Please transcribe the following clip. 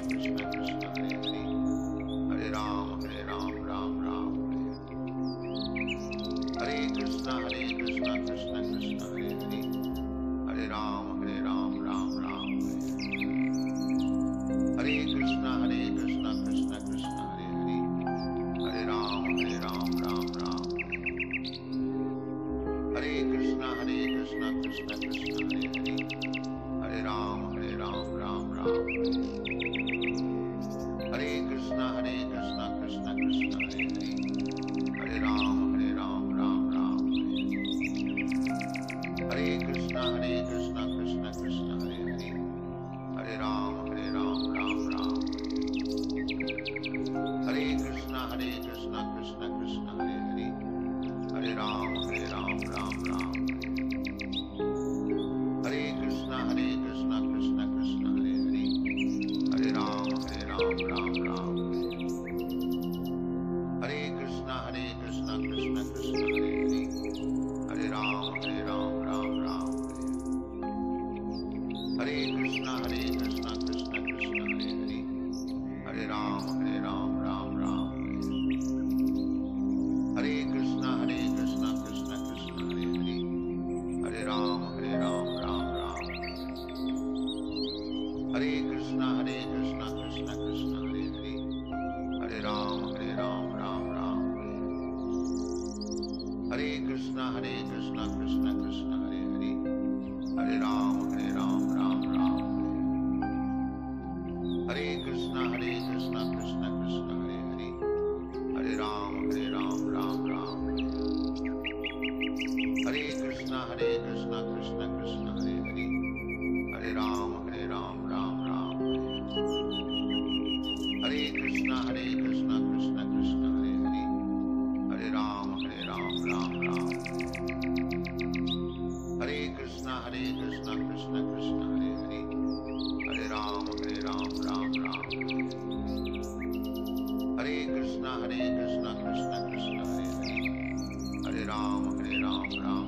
Krishna Krishna Hare Hare, Hare Ram Ram Ram Hare Hare, Hare Krishna Krishna Krishna Hare Hare, Hare Ram Ram Ram Hare Hare, Hare Krishna Krishna Krishna Hare Hare, Hare Ram Ram Ram Hare Krishna Krishna Krishna Hare Hare, Hare Ram Ram Ram Hare Krishna Krishna Krishna Hare Hare, Hare Ram Ram Ram Hare Krishna Krishna Krishna Hare Hare, Hare Ram Ram Ram Hare Krishna Krishna Krishna Hare Hare, Hare Ram Ram Ram Hare Krishna Krishna Krishna Hare Hare, Hare Ram Ram Ram Hare Krishna Krishna Krishna Hare Hare, Hare Ram Ram Ram Hare Krishna Krishna Krishna Hare Hare, Hare Ram Ram Ram Hare Krishna Krishna Krishna Hare Hare, Hare Ram Ram Ram Hare Krishna Krishna Krishna Hare Hare, Hare Ram Ram Ram Hare Krishna Krishna Krishna Hare Hare, Hare Ram Ram Ram Hare Krishna Krishna Krishna Hare Hare, Hare Ram Ram Ram Hare Krishna Krishna Krishna Hare Hare, Hare Ram Ram Ram Hare Krishna Krishna Krishna Hare Hare, Hare Ram Ram Ram Hare Krishna Krishna Krishna Hare Hare, Hare Ram Ram Ram Hare Krishna Krishna Krishna Hare Hare, Hare Ram Ram Ram